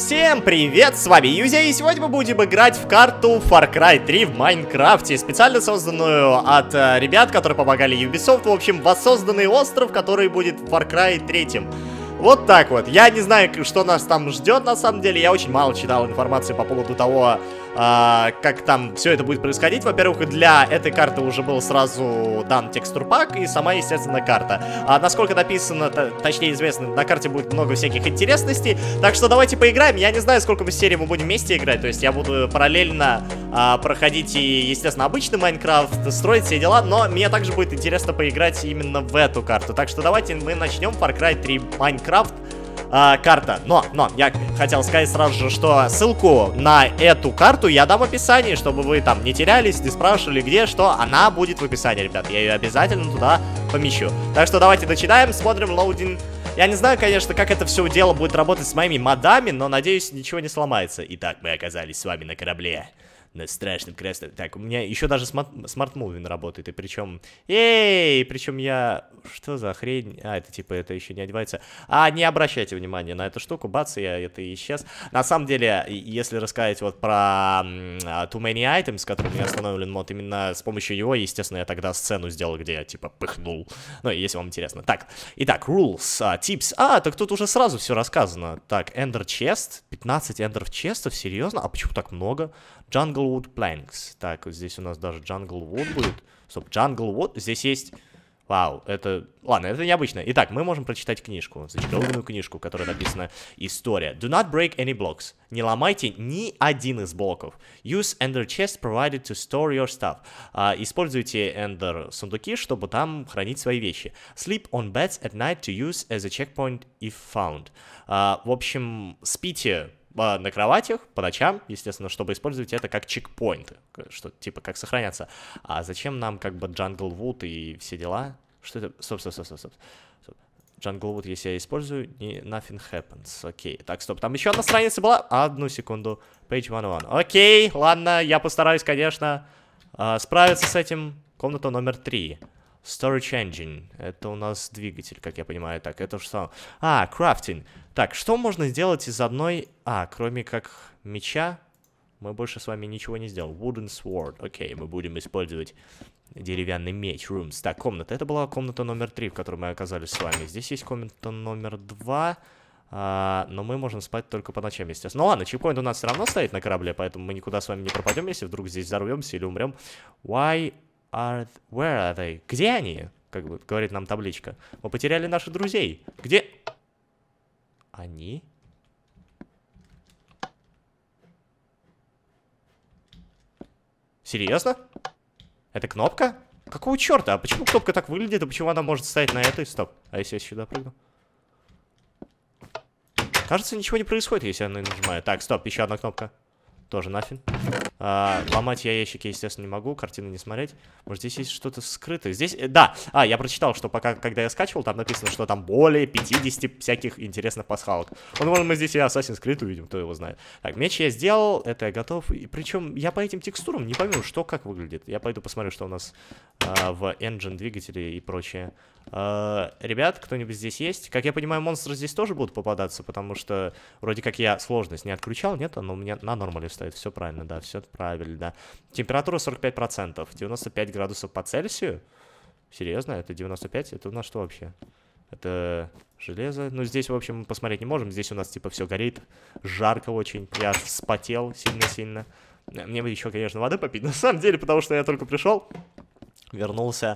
Всем привет, с вами Юзя, и сегодня мы будем играть в карту Far Cry 3 в Майнкрафте, специально созданную от ребят, которые помогали Ubisoft, в общем, воссозданный остров, который будет в Far Cry 3. Вот так вот. Я не знаю, что нас там ждет на самом деле. Я очень мало читал информации по поводу того, как там все это будет происходить. Во-первых, для этой карты уже был сразу дан текстурпак и сама, естественно, карта. Насколько написано, точнее известно, на карте будет много всяких интересностей. Так что давайте поиграем. Я не знаю, сколько серий мы будем вместе играть. То есть я буду параллельно проходить и, естественно, обычный Майнкрафт, строить все дела. Но мне также будет интересно поиграть именно в эту карту. Так что давайте мы начнем Far Cry 3 Майнкрафт. Карта. Но я хотел сказать сразу же, что ссылку на эту карту я дам в описании, чтобы вы там не терялись, не спрашивали, где, что. Она будет в описании, ребят. Я ее обязательно туда помещу. Так что давайте начинаем, смотрим лоудинг. Я не знаю, конечно, как это все дело будет работать с моими модами, но надеюсь, ничего не сломается. Итак, мы оказались с вами на корабле. На страшном красном. Так, у меня еще даже смарт-мувин работает. И причем... причем я... Что за хрень? Это типа, это еще не одевается. Не обращайте внимания на эту штуку. Бац, это исчез. На самом деле, если рассказать вот про Too Many Items, с которым я установлен мод, именно с помощью его, естественно, я тогда сцену сделал, где я типа пыхнул. Ну, если вам интересно. Так, итак, rules, tips. Так тут уже сразу все рассказано. Так, Ender Chest. 15 Ender честов, серьезно? А почему так много? Junglewood Planks. Так, вот здесь у нас даже Junglewood будет. Стоп, Junglewood. Здесь есть... Вау, это... Ладно, это необычно. Итак, мы можем прочитать книжку. Зачарованную книжку, в которой написана история. Do not break any blocks. Не ломайте ни один из блоков. Use Ender Chest provided to store your stuff. Используйте Ender сундуки, чтобы там хранить свои вещи. Sleep on beds at night to use as a checkpoint if found. В общем, спите на кроватях по ночам, естественно, чтобы использовать это как чекпоинт, что типа как сохраняться. Зачем нам как бы Junglewood и все дела? Что это? Стоп. Junglewood, если я использую, nothing happens. Окей. Так, стоп. Там еще одна страница была. Одну секунду. Page 101. Окей, ладно, я постараюсь, конечно, справиться с этим. Комната номер 3. Storage Engine. Это у нас двигатель, как я понимаю. Так, это что? Крафтинг. Так, что можно сделать из одной... кроме как меча, мы больше с вами ничего не сделаем. Wooden Sword. Окей, мы будем использовать деревянный меч. Rooms. Так, комната. Это была комната номер 3, в которой мы оказались с вами. Здесь есть комната номер 2. Но мы можем спать только по ночам, естественно. Ну ладно, чекпоинт у нас все равно стоит на корабле, поэтому мы никуда с вами не пропадем, если вдруг здесь взорвемся или умрем. Where are they? Где они? Как бы говорит нам табличка. Мы потеряли наших друзей. Где они? Серьезно? Это кнопка? Какого черта? А почему кнопка так выглядит? А почему она может стоять на этой? Стоп. А если я сюда прыгну? Кажется, ничего не происходит, если я нажимаю. Так, стоп, еще одна кнопка. Тоже нафиг. Ломать я ящики, естественно, не могу. Картины не смотреть. Может, здесь есть что-то скрытое. Здесь, да. Я прочитал, что когда я скачивал, там написано, что там более 50 всяких интересных пасхалок. Возможно, мы здесь и Assassin's Creed увидим, кто его знает. Так, меч я сделал, это я готов. И причем я по этим текстурам не пойму, что как выглядит. Я пойду посмотрю, что у нас в engine, двигателе и прочее. Ребят, кто-нибудь здесь есть? Как я понимаю, монстры здесь тоже будут попадаться, потому что вроде как я сложность не отключал, нет? Оно у меня на нормале стоит, все правильно, да, все правильно, да. Температура 45%, 95 градусов по Цельсию. Серьезно? Это 95? Это у нас что вообще? Это железо. Ну, здесь, в общем, посмотреть не можем. Здесь у нас, типа, все горит. Жарко очень. Я вспотел сильно-сильно. Мне бы еще, конечно, воды попить, на самом деле, потому что я только пришел, вернулся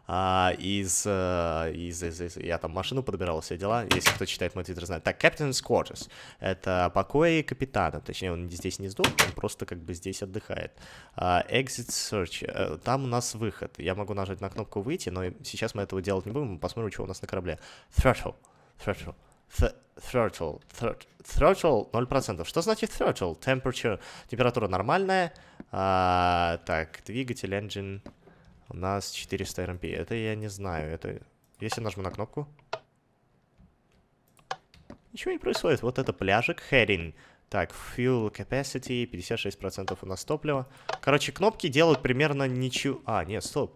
я там машину подбирал, все дела, если кто читает мой твиттер, знает. Так, Captain's Quarters. Это покои капитана. Точнее, он здесь не сдох, он просто как бы здесь отдыхает. Exit Search. Там у нас выход. Я могу нажать на кнопку выйти, но сейчас мы этого делать не будем. Мы посмотрим, что у нас на корабле. Throttle 0%. Что значит throttle? Temperature. Температура нормальная. Так, двигатель, engine. У нас 400 RMP. Это я не знаю. Это... Если нажму на кнопку... Ничего не происходит. Вот это пляжик. Heading. Так, fuel capacity. 56% у нас топлива. Короче, кнопки делают примерно ничего... Нет, стоп.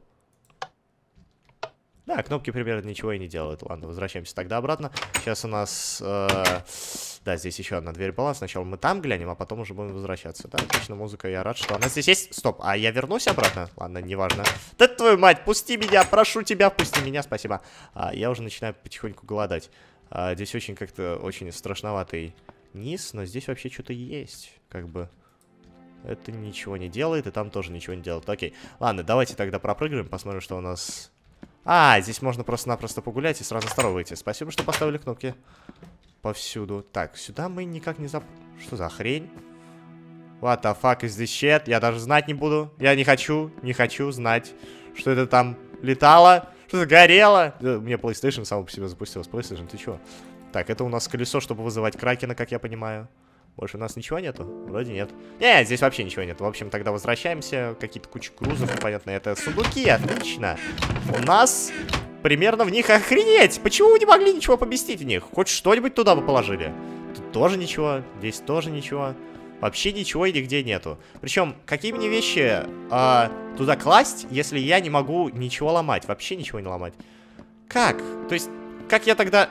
Да, кнопки примерно ничего и не делают. Ладно, возвращаемся тогда обратно. Сейчас у нас... Да, здесь еще одна дверь была. Сначала мы там глянем, а потом уже будем возвращаться. Да, отлично, музыка, я рад, что она здесь есть. Стоп, а я вернусь обратно? Ладно, неважно. Да твою мать, пусти меня, прошу тебя, пусти меня, спасибо. Я уже начинаю потихоньку голодать. Здесь очень как-то, очень страшноватый низ, но здесь вообще что-то есть, как бы. Это ничего не делает, и там тоже ничего не делает. Окей, ладно, давайте тогда пропрыгаем, посмотрим, что у нас... здесь можно просто-напросто погулять и сразу второго выйти. Спасибо, что поставили кнопки повсюду. Так, сюда мы никак не Что за хрень? What the fuck is this shit? Я даже знать не буду. Я не хочу знать, что это там летало, что это горело. Мне PlayStation само по себе запустилось. PlayStation, ты чё? Так, это у нас колесо, чтобы вызывать кракена, как я понимаю. Больше у нас ничего нету? Вроде нет. Нет, здесь вообще ничего нет. В общем, тогда возвращаемся. Какие-то куча грузов, непонятно. Это сундуки, отлично. У нас примерно в них охренеть. Почему вы не могли ничего поместить в них? Хоть что-нибудь туда бы положили. Тут тоже ничего. Здесь тоже ничего. Вообще ничего и нигде нету. Причем, какие мне вещи туда класть, если я не могу ничего ломать? Вообще ничего не ломать. Как? То есть, как я тогда...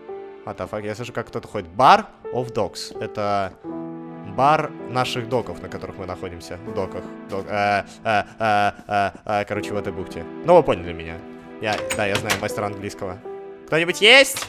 я слышу, как кто-то ходит. Bar of Docks. Это бар наших доков, на которых мы находимся. В доках. Короче, в этой бухте. Ну, вы поняли меня. Да, я знаю мастер английского. Кто-нибудь есть?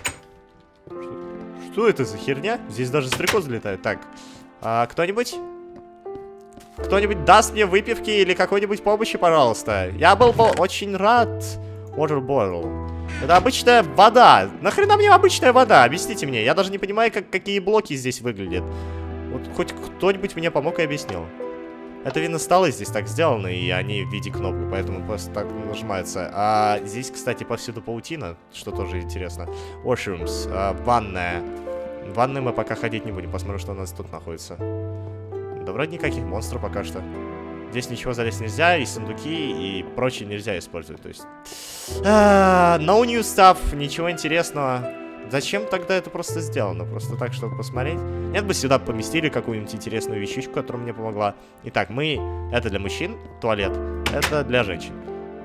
Что это за херня? Здесь даже стрекозы летают. Так, кто-нибудь? Кто-нибудь даст мне выпивки или какой-нибудь помощи, пожалуйста? Я был бы очень рад. Water bottle. Это обычная вода. Нахрена мне обычная вода? Объясните мне. Я даже не понимаю, какие блоки здесь выглядят. Вот хоть кто-нибудь мне помог и объяснил. Это видно, столы здесь так сделаны, и они в виде кнопок, поэтому просто так нажимаются. А здесь, кстати, повсюду паутина, что тоже интересно. Washrooms, ванная. В ванной мы пока ходить не будем, посмотрим, что у нас тут находится. Да вроде никаких монстров пока что. Здесь ничего залезть нельзя, и сундуки, и прочее нельзя использовать, то есть... No new stuff, ничего интересного. Зачем тогда это просто сделано? Просто так, чтобы посмотреть? Нет бы сюда поместили какую-нибудь интересную вещичку, которая мне помогла. Итак, мы... Это для мужчин, туалет. Это для женщин.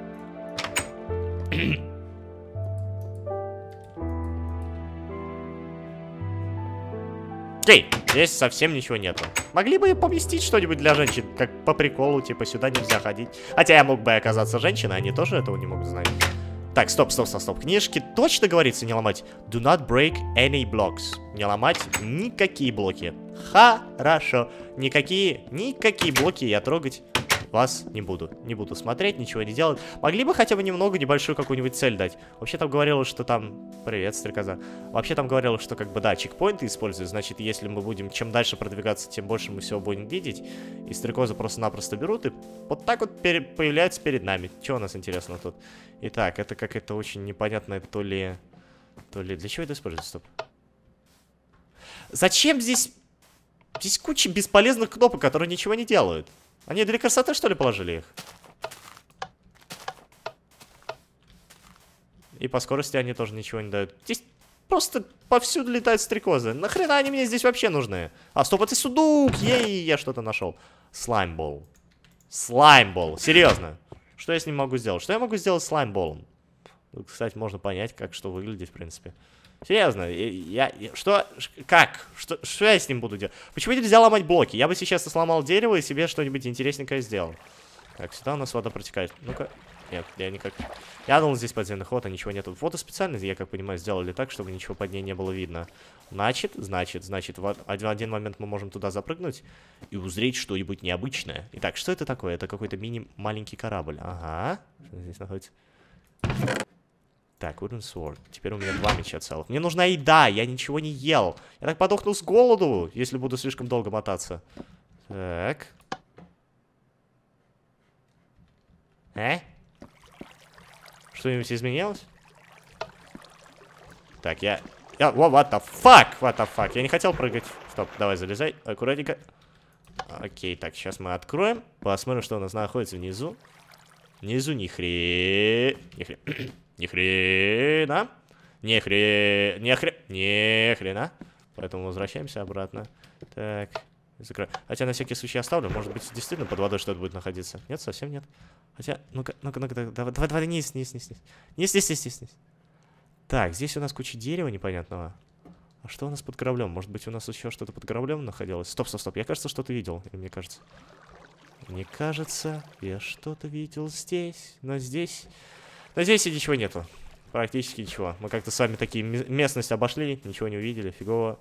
Окей, здесь совсем ничего нету. Могли бы поместить что-нибудь для женщин, как по приколу, типа сюда нельзя ходить. Хотя я мог бы оказаться женщиной, они тоже этого не могут знать. Так, стоп. Книжки точно говорится не ломать. Do not break any blocks. Не ломать никакие блоки. Хорошо. Никакие блоки я трогать вас не буду. Не буду смотреть, ничего не делать. Могли бы хотя бы немного, небольшую какую-нибудь цель дать. Вообще там говорилось, что там... Привет, стрекоза. Вообще там говорилось, что как бы, да, чекпоинты используют. Значит, если мы будем чем дальше продвигаться, тем больше мы всего будем видеть. И стрекозы просто-напросто берут и вот так вот появляются перед нами. Что у нас интересно тут? Итак, это какая-то очень непонятная то ли... Для чего это используется? Стоп. Зачем здесь... Здесь куча бесполезных кнопок, которые ничего не делают. Они для красоты, что ли, положили их? И по скорости они тоже ничего не дают. Здесь просто повсюду летают стрекозы. Нахрена они мне здесь вообще нужны? Стоп, это сундук! Ей, я что-то нашел. Слаймбол. Слаймбол. Серьезно. Что я с ним могу сделать? Что я могу сделать с слаймболом? Кстати, можно понять, как что выглядит, в принципе. Серьезно, Что я с ним буду делать? Почему нельзя ломать блоки? Я бы сейчас сломал дерево и себе что-нибудь интересненькое сделал. Так, сюда у нас вода протекает. Ну-ка. Нет, я никак... Я думал, здесь подземный ход, а ничего нету. Воду специально, я как понимаю, сделали так, чтобы ничего под ней не было видно. Значит, в один момент мы можем туда запрыгнуть и узреть что-нибудь необычное. Итак, что это такое? Это какой-то мини-маленький корабль. Ага. Что здесь находится? Так, wooden sword. Теперь у меня 2 меча целых. Мне нужна еда, я ничего не ел. Я так подохну с голоду, если буду слишком долго мотаться. Так. Что-нибудь изменилось? Так, what the fuck? Я не хотел прыгать. Стоп, давай, залезай. Аккуратненько. Окей, так, сейчас мы откроем. Посмотрим, что у нас находится внизу. Внизу ни хрена. Поэтому возвращаемся обратно. Так, закрою. Хотя на всякий случай оставлю. Может быть, действительно под водой что-то будет находиться. Нет, совсем нет. Хотя, ну-ка, давай, низ. Так, здесь у нас куча дерева непонятного. А что у нас под кораблем? Может быть, у нас еще что-то под кораблем находилось? Стоп, стоп, стоп. Я, кажется, что-то видел. Или мне кажется? Мне кажется, я что-то видел здесь. Но здесь... Но здесь и ничего нету. Практически ничего. Мы как-то с вами такие местность обошли. Ничего не увидели. Фигово.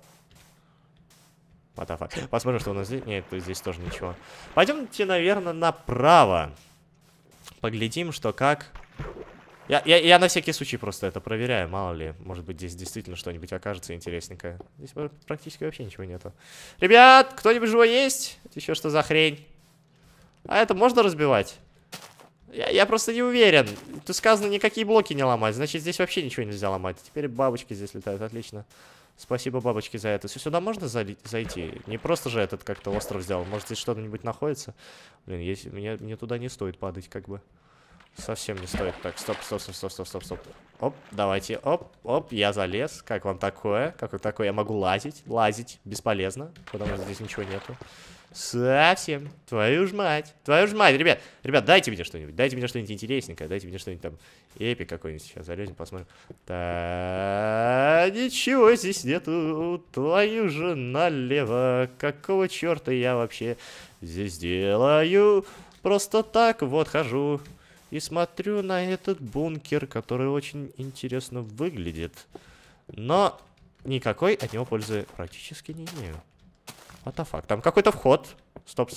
Посмотрим, что у нас здесь. Нет, здесь тоже ничего. Пойдемте, наверное, направо. Поглядим, что как. Я на всякий случай просто это проверяю. Мало ли, может быть, здесь действительно что-нибудь окажется интересненькое. Здесь практически вообще ничего нету. Ребят, кто-нибудь живой есть? Это еще что за хрень? А это можно разбивать? Я просто не уверен. Тут сказано, никакие блоки не ломать. Значит, здесь вообще ничего нельзя ломать. Теперь бабочки здесь летают. Отлично. Спасибо, бабочки, за это. Сюда можно зайти? Не просто же этот как-то остров сделал. Может, здесь что-нибудь находится? Блин, если мне туда не стоит падать, как бы. Совсем не стоит. Так, стоп. Оп, давайте. Оп, я залез. Как вам такое? Как вам такое? Я могу лазить. Лазить бесполезно, потому что здесь ничего нету. Совсем. Твою ж мать. Ребят, дайте мне что-нибудь. Дайте мне что-нибудь интересненькое. Дайте мне что-нибудь там. Эпик какой-нибудь. Сейчас залезем, посмотрим. Да, ничего здесь нету. Твою же налево. Какого черта я вообще здесь делаю? Просто так вот хожу. И смотрю на этот бункер, который очень интересно выглядит. Но никакой от него пользы практически не имею. What the fuck? Там какой-то вход. Стоп.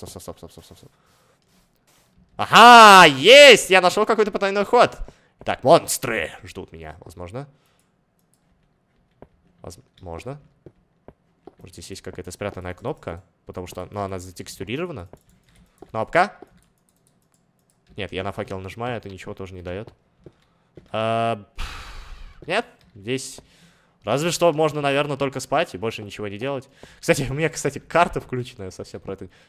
Ага, есть! Я нашел какой-то потайной ход. Так, монстры ждут меня, возможно. Возможно. Может, здесь есть какая-то спрятанная кнопка. Потому что, ну, она затекстурирована. Кнопка. Нет, я на факел нажимаю, это ничего тоже не дает. Нет, здесь... Разве что можно, наверное, только спать и больше ничего не делать. Кстати, у меня, карта включена, я совсем про это...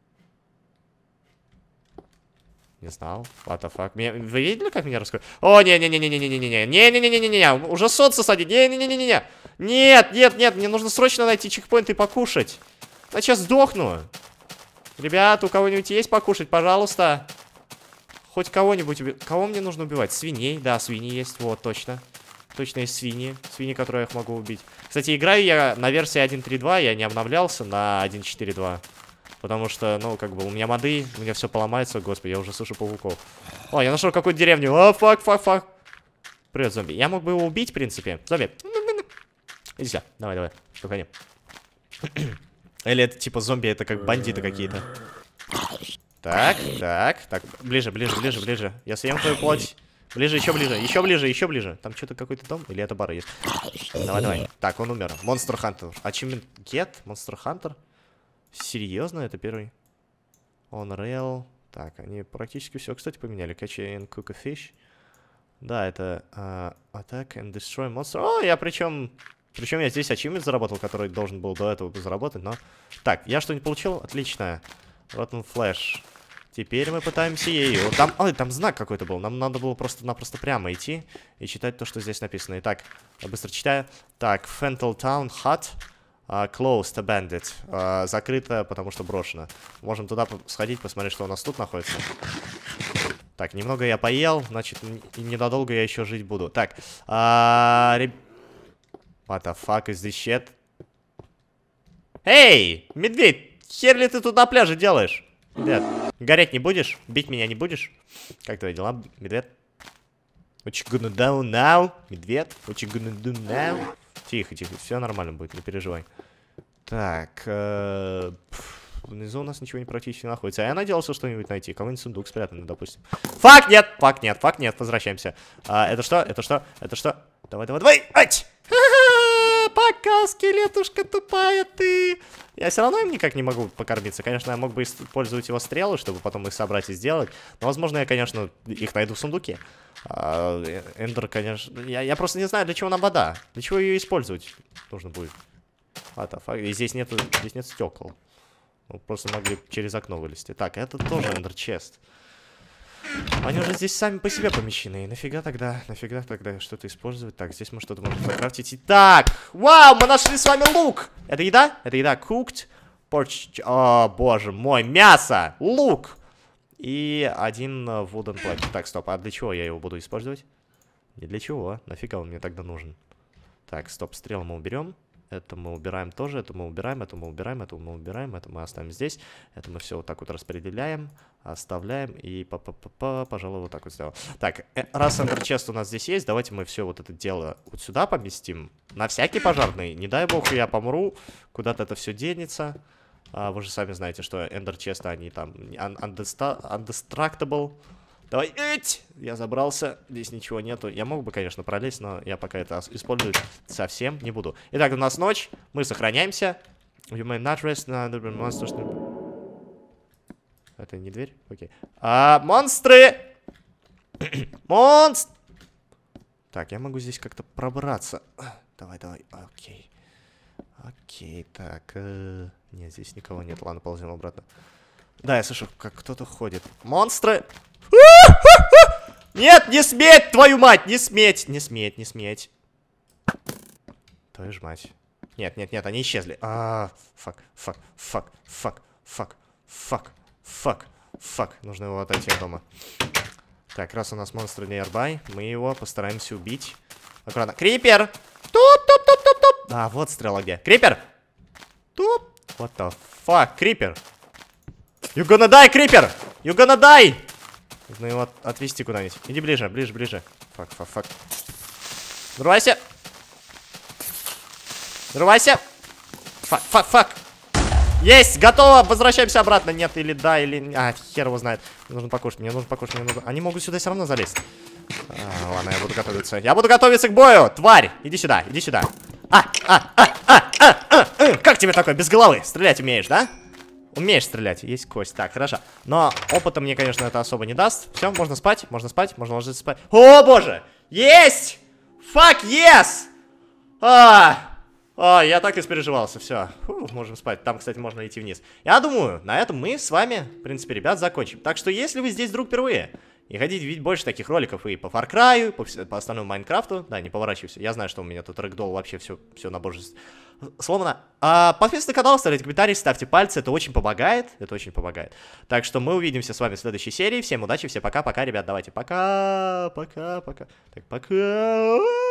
Не знал. What the fuck? Вы видели, как меня раскрою? О, не-не-не-не-не-не-не-не-не-не-не-не-не, уже солнце садит. Не-не-не-не-не-не. Нет, мне нужно срочно найти чекпоинт и покушать. Я сейчас сдохну. Ребят, у кого-нибудь есть покушать, пожалуйста? Хоть кого-нибудь. Кого мне нужно убивать? Свиней? Да, свиньи есть. Вот, точно. Точно есть свиньи. Свиньи, которые я их могу убить. Кстати, играю я на версии 1.3.2. Я не обновлялся на 1.4.2. Потому что, ну, как бы, у меня моды. У меня все поломается. Господи, я уже слышу пауков. О, я нашел какую-то деревню. О, фак. Привет, зомби. Я мог бы его убить, в принципе. Зомби. Иди сюда. Давай. Штукани. Или это типа зомби, это как бандиты какие-то. Так. Ближе. Я съем твою плоть. Ближе, еще ближе. Там что-то какой-то дом? Или это бар есть? Давай. Так, он умер. Monster Hunter. Achievement Get? Monster Hunter? Серьезно? Это первый? On Rail. Так, они практически все, кстати, поменяли. Catch and cook a fish. Да, это Attack and Destroy Monster. О, я причем я здесь achievement заработал, который должен был до этого заработать, но... Так, я что-нибудь получил? Отлично. Rotten Flash. Теперь мы пытаемся ее... Там знак какой-то был. Нам надо было просто-напросто прямо идти и читать то, что здесь написано. Итак, я быстро читаю. Так, Fental Town Hut. Closed, abandoned. Закрыто, потому что брошено. Можем туда сходить, посмотреть, что у нас тут находится. Так, немного я поел, значит, ненадолго я еще жить буду. Так, What the fuck is this shit? Эй, медведь, хер ли ты тут на пляже делаешь? Медведь, гореть не будешь? Бить меня не будешь? Как твои дела, медведь? What you gonna do now? Медведь, what you gonna do now? Тихо, все нормально будет, не переживай. Так, внизу у нас ничего не практически находится. А я надеялся что-нибудь найти. Кого-нибудь сундук спрятанный, допустим. Фак, нет, возвращаемся. Это что? Давай! Ать! Пока, скелетушка тупая ты. Я все равно им никак не могу покормиться. Конечно, я мог бы использовать его стрелы, чтобы потом их собрать и сделать. Но, возможно, я, конечно, их найду в сундуке. Эндер, конечно... Я просто не знаю, для чего нам вода. Для чего ее использовать нужно будет. И здесь нет стекол. Мы просто могли через окно вылезти. Так, это тоже эндер чест. Они уже здесь сами по себе помещены. И нафига тогда что-то использовать? Так, здесь мы что-то можем закрафтить. Итак, вау, мы нашли с вами лук. Это еда? Это еда. Cooked porch. О, боже мой, мясо, лук. И один wooden plank. Так, стоп, а для чего я его буду использовать? Не для чего. Нафига он мне тогда нужен? Так, стоп, стрелы мы уберем. Это мы убираем тоже, это мы убираем, это мы убираем, это мы убираем, это мы оставим здесь. Это мы все вот так вот распределяем, оставляем и, пожалуй, вот так вот сделаем. Так, раз Ender Chest у нас здесь есть, давайте мы все вот это дело вот сюда поместим. На всякий пожарный. Не дай бог, я помру, куда-то это все денется. Вы же сами знаете, что Ender Chest, они там undestructible. Давай, я забрался, здесь ничего нету. Я мог бы, конечно, пролезть, но я пока это использовать совсем не буду. Итак, у нас ночь, мы сохраняемся. You may not rest now, monsters. Это не дверь? Окей. Монстры! Монстр! Так, я могу здесь как-то пробраться. Давай, давай, окей. Окей, так. Нет, здесь никого нет. Ладно, ползем обратно. Да, я слышу, как кто-то ходит. Монстры! Нет, не сметь, твою мать! Не сметь, не сметь, не сметь. Твою ж мать. Нет, нет, нет, они исчезли. Фак, фак, фак, фак, фак, фак, фак, фак. Нужно его отойти от дома. Так, раз у нас монстр nearby, мы его постараемся убить. Аккуратно. Крипер! Туп-туп-туп-туп-туп! Вот стрела где. Крипер! Туп! What the fuck, Крипер? You gonna die, Крипер! You gonna die! Нужно его отвести куда-нибудь. Иди ближе, ближе, ближе. Фак, фак, фак. Взрывайся! Взрывайся! Фак, фак, фак! Есть! Готово! Возвращаемся обратно. Нет, или да, или... хер его знает. Мне нужно покушать, мне нужно покушать, мне нужно... Они могут сюда все равно залезть. Ладно, я буду готовиться. Я буду готовиться к бою! Тварь! Иди сюда, иди сюда. Как тебе такое, без головы? Стрелять умеешь, да? Умеешь стрелять, есть кость. Так, хорошо. Но опыта мне, конечно, это особо не даст. Все, можно спать, можно спать, можно ложиться спать. О, боже! Есть! Fuck yes! Я так испереживался, все. Можем спать. Там, кстати, можно идти вниз. Я думаю, на этом мы с вами, в принципе, ребят, закончим. Так что, если вы здесь вдруг впервые и хотите видеть больше таких роликов и по Far Cry, по остальному Майнкрафту, да, не поворачивайся. Я знаю, что у меня тут рэгдолл вообще все на божество сломано. Подписывайтесь на канал, ставьте комментарии, ставьте пальцы, это очень помогает. Это очень помогает. Так что мы увидимся с вами в следующей серии. Всем удачи, всем пока-пока, ребят. Давайте пока. Так, пока.